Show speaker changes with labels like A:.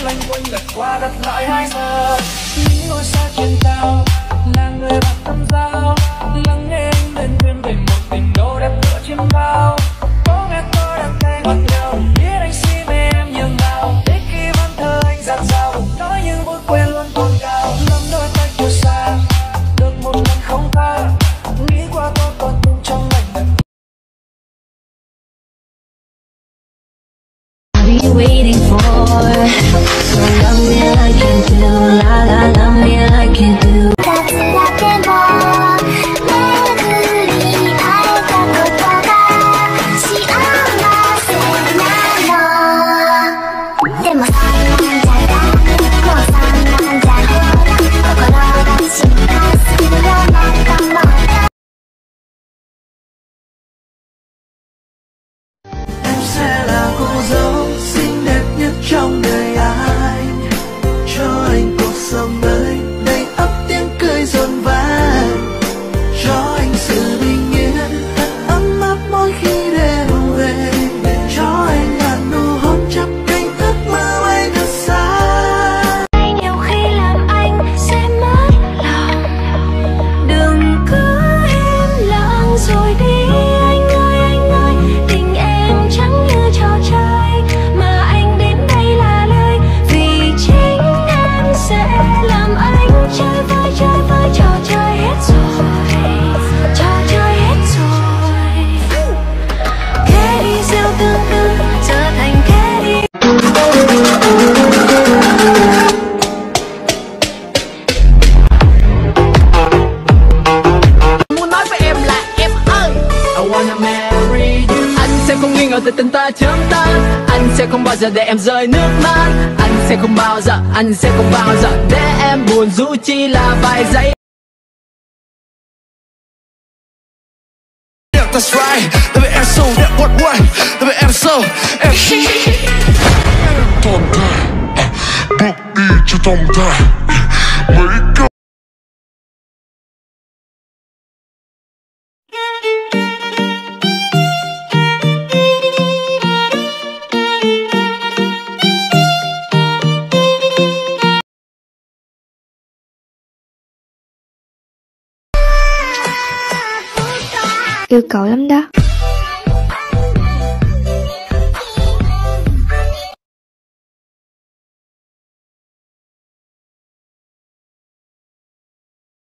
A: loanh quanh lật qua đặt lại hai giờ. Những ngôi sao trên cao là người bạn tâm giao, lắng nghe anh lên thuyền về một tình đô đẹp tựa trên cao. Có nghe tôi đang tay ngọt ngào, biết anh si mê em nhường nào. Đến khi văn thơ anh dạt dào, nói những vui quên luôn cồn cao. Lắm đôi tay chiều xa, được một lần không tha, nghĩ qua tôi còn tung trong lành.
B: Be waiting for, so love me like you do, la la, love me like you do.
C: 二つだけの巡り会えたことが幸せなの。でもそんなんじゃダメ、もうそんなんじゃほら心が進化するよもっともっと。
D: Em sẽ là cô dâu xinh đẹp nhất trong đời anh, cho anh cuộc sống mới đầy ắp tiếng cười dồn vang, cho anh sự bình yên thật ấm áp mỗi khi đêm về, cho anh ngàn nụ hôn chắp cánh ước mơ bay thật xa.
B: Nhiều khi làm anh sẽ mất lòng, đừng cứ im lặng rồi đi anh ơi, tình em chẳng như trò chơi mà anh đến đây là lời, vì chính em sẽ làm anh chơi với trò chơi hết rồi, trò chơi hết rồi. Thế đi gieo tương tư trở thành thế đi.
E: Muốn nói với em là em ơi, I wanna marry you. Anh sẽ không nghi ngờ từ tình ta chớm tan, anh sẽ không bao giờ để em rơi nước mắt, anh sẽ không bao giờ để em buồn dù chỉ là vài giây.
D: That's right, baby em so that what, baby em so em tồn tại, bước đi cho tồn tại mấy câu.
F: Yêu cậu lắm đó.